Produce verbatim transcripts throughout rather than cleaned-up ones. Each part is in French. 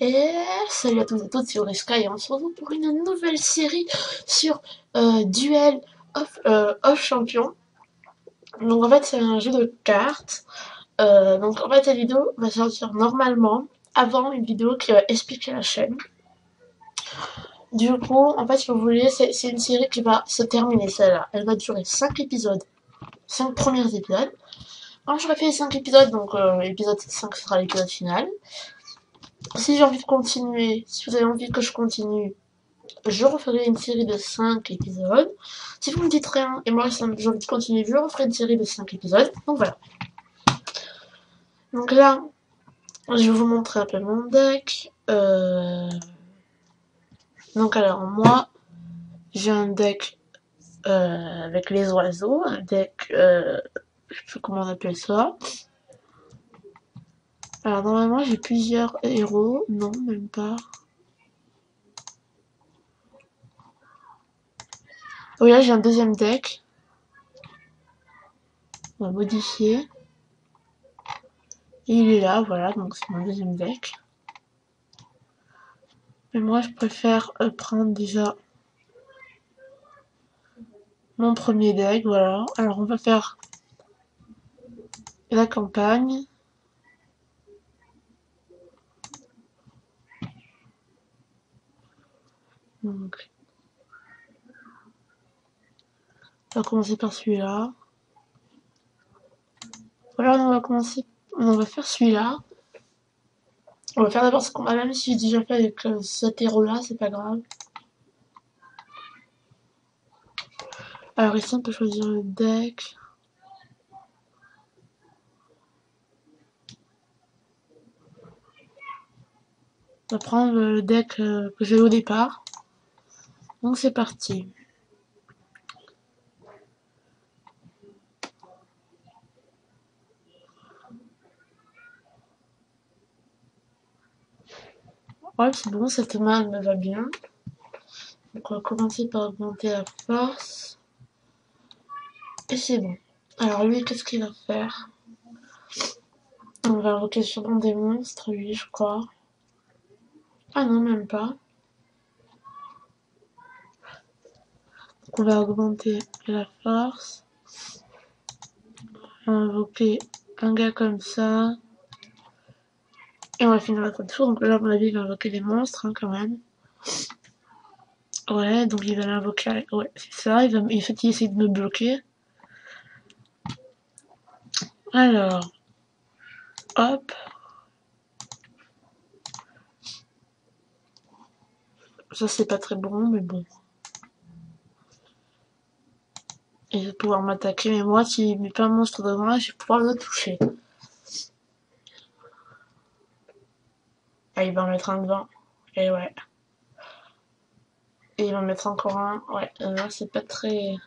Et salut à tous et à toutes, c'est Oreska et on se retrouve pour une nouvelle série sur euh, Duel of, euh, of Champions. Donc en fait c'est un jeu de cartes. Euh, donc en fait cette vidéo va sortir normalement avant une vidéo qui va expliquer la chaîne. Du coup en fait si vous voulez c'est une série qui va se terminer celle-là. Elle va durer cinq épisodes, cinq premiers épisodes. Quand j'aurai fait les cinq épisodes, donc euh, l'épisode cinq sera l'épisode final. Si j'ai envie de continuer, si vous avez envie que je continue, je referai une série de cinq épisodes. Si vous me dites rien, et moi j'ai envie de continuer, je referai une série de cinq épisodes. Donc voilà. Donc là, je vais vous montrer un peu mon deck. Euh... Donc alors, moi, j'ai un deck euh, avec les oiseaux, un deck, euh, je sais plus comment on appelle ça. Alors normalement, j'ai plusieurs héros. Non, même pas. Oui, là, j'ai un deuxième deck. On va modifier. Et il est là, voilà, donc c'est mon deuxième deck. Mais moi, je préfère euh, prendre déjà mon premier deck, voilà. Alors, on va faire la campagne. Donc, on va commencer par celui-là. Voilà, on va commencer, on va faire celui-là. On va faire d'abord ce combat, même si j'ai déjà fait avec euh, cet héros-là, c'est pas grave. Alors ici, on peut choisir le deck. On va prendre le deck euh, que j'ai au départ. Donc c'est parti. Ouais, c'est bon, cette main elle me va bien. Donc on va commencer par augmenter la force. Et c'est bon. Alors lui, qu'est-ce qu'il va faire? On va invoquer sûrement des monstres, lui, je crois. Ah non, même pas. Donc on va augmenter la force. On va invoquer un gars comme ça. Et on va finir notre tour. Donc là, à mon avis, il va invoquer des monstres, hein, quand même. Ouais, donc il va l'invoquer. Ouais, c'est ça. Il va... En fait, il essaie de me bloquer. Alors. Hop. Ça, c'est pas très bon, mais bon. Il va pouvoir m'attaquer. Mais moi, s'il met pas un monstre devant là, je vais pouvoir le toucher. Ah, il va en mettre un devant. Et ouais. Et il va en mettre encore un. Ouais, là, c'est pas très...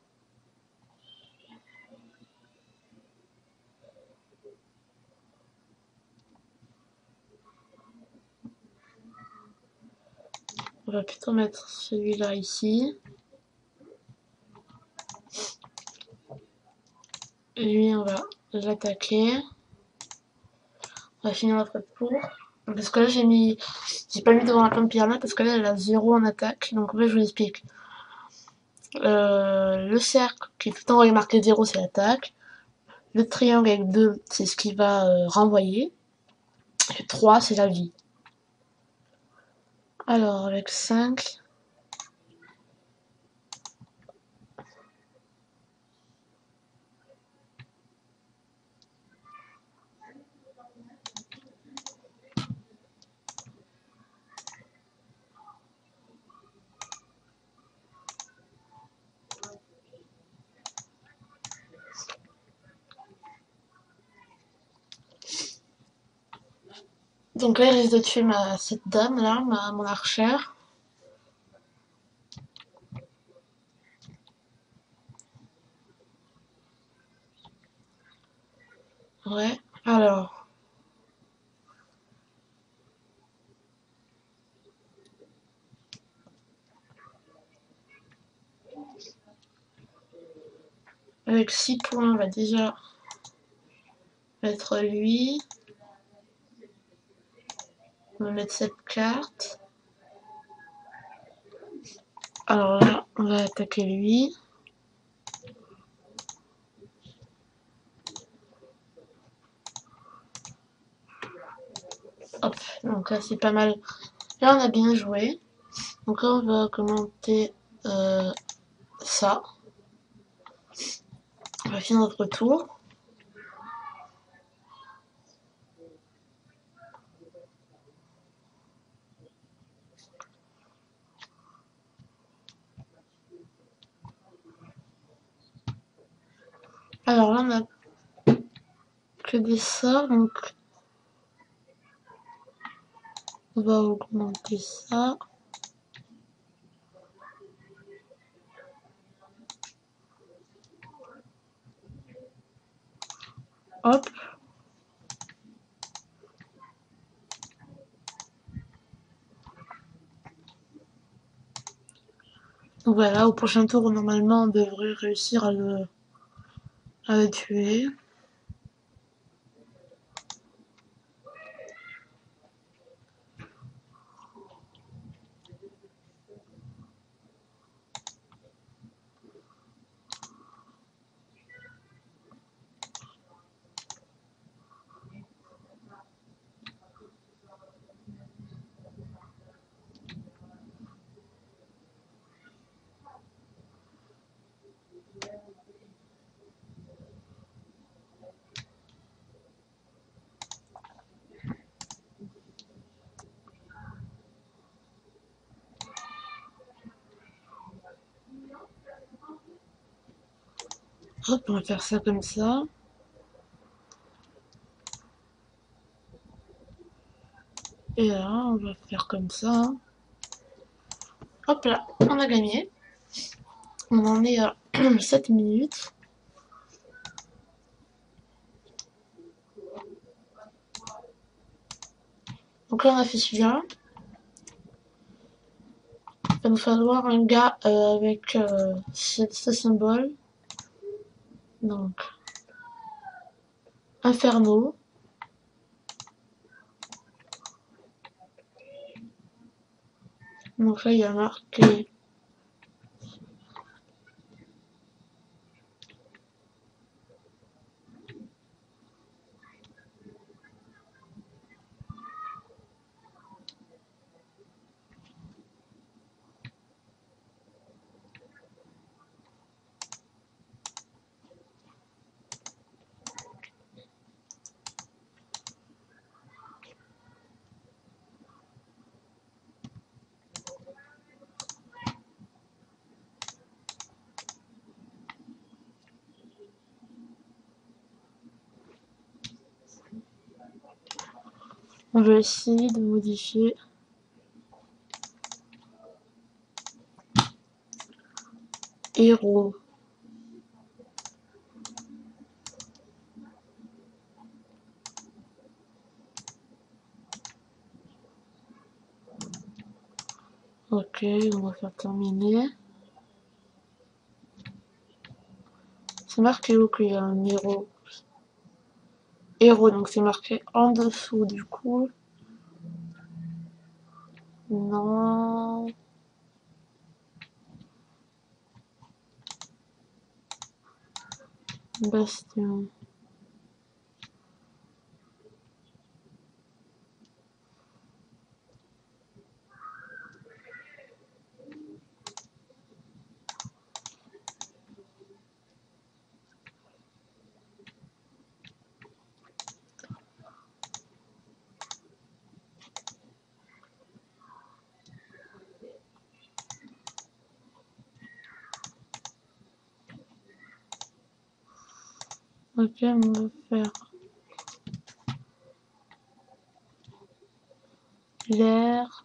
On va plutôt mettre celui-là ici. Lui, on va l'attaquer. On va finir notre tour. Parce que là, j'ai mis... J'ai pas mis devant la pomme Piranha parce que là, elle a zéro en attaque. Donc en fait, je vous explique. Euh, le cercle qui est tout en haut marqué zéro, c'est l'attaque. Le triangle avec deux, c'est ce qui va euh, renvoyer. Et trois, c'est la vie. Alors, avec cinq... Donc là, il risque de tuer ma, cette dame là, ma, mon archère. Ouais, alors. Avec six points, on va déjà mettre lui. On va mettre cette carte. Alors là, on va attaquer lui. Hop, donc là c'est pas mal. Là on a bien joué. Donc là on va commenter euh, ça. On va finir notre tour. Alors là on a que des sorts, donc on va augmenter ça. Hop. Donc voilà, au prochain tour, normalement, on devrait réussir à le, à le tuer. Hop, on va faire ça comme ça. Et là, on va faire comme ça. Hop là, on a gagné. On en est à sept minutes. Donc là, on a fait celui-là. Il va nous falloir un gars euh, avec euh, ce, ce symbole. Donc, Inferno. Donc là, il y a marqué on va essayer de modifier. Héros. Ok, on va faire terminer. C'est marqué où qu'il y a un héros? Héros, donc c'est marqué en dessous du coup. Non. Bastion. Ok, on va faire l'air.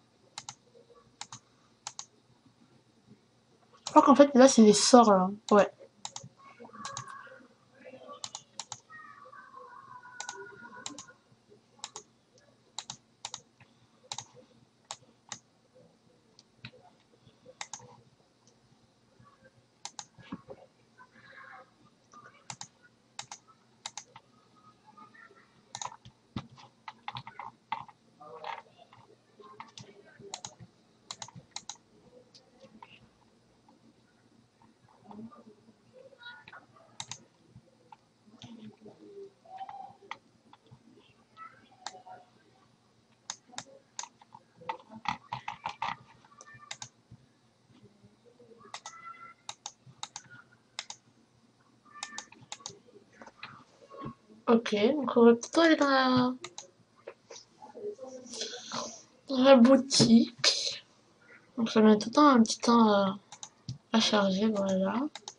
Je crois qu'en fait là c'est les sorts là. Ouais. Ok, donc on va plutôt aller dans la, dans la boutique. Donc ça met tout le temps un petit temps euh, à charger, voilà.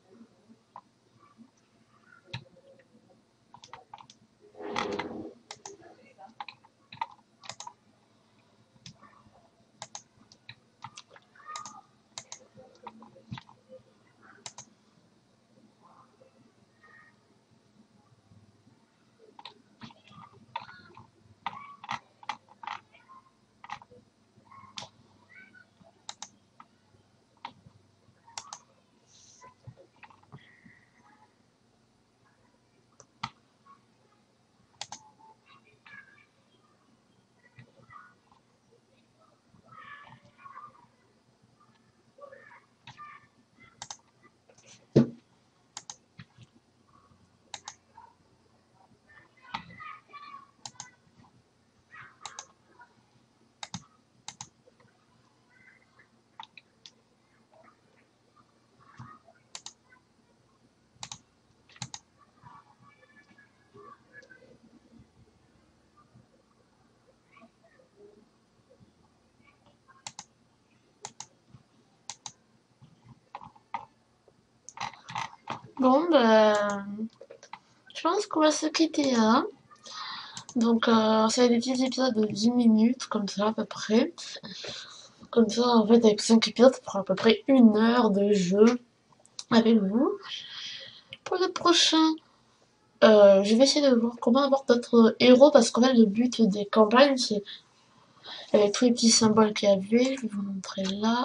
Bon, ben, je pense qu'on va se quitter là. Donc, euh, ça va être des petits épisodes de dix minutes, comme ça, à peu près. Comme ça, en fait, avec cinq épisodes, ça fera à peu près une heure de jeu avec vous. Pour le prochain, euh, je vais essayer de voir comment avoir d'autres héros, parce qu'en fait, le but des campagnes, c'est avec tous les petits symboles qu'il y avait. Je vais vous montrer là.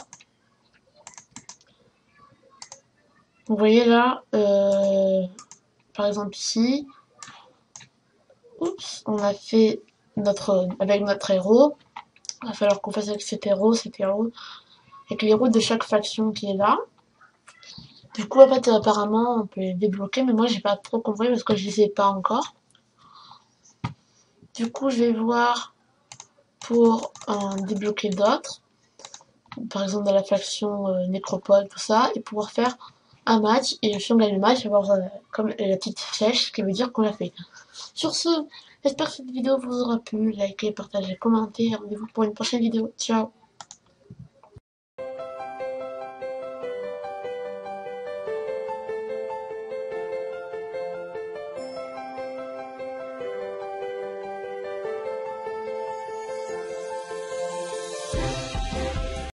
Vous voyez là, euh, par exemple ici, oups, on a fait notre, avec notre héros. Il va falloir qu'on fasse avec cet héros, cet héros, avec les héros de chaque faction qui est là. Du coup, en fait, apparemment, on peut les débloquer, mais moi, j'ai pas trop compris parce que je les ai pas encore. Du coup, je vais voir pour euh, débloquer d'autres, par exemple dans la faction euh, Nécropole, tout ça, et pouvoir faire un match, et si on gagne le match, avoir euh, comme la petite flèche qui veut dire qu'on l'a fait. Sur ce, j'espère que cette vidéo vous aura plu, likez, partagez, commentez, rendez-vous pour une prochaine vidéo. Ciao!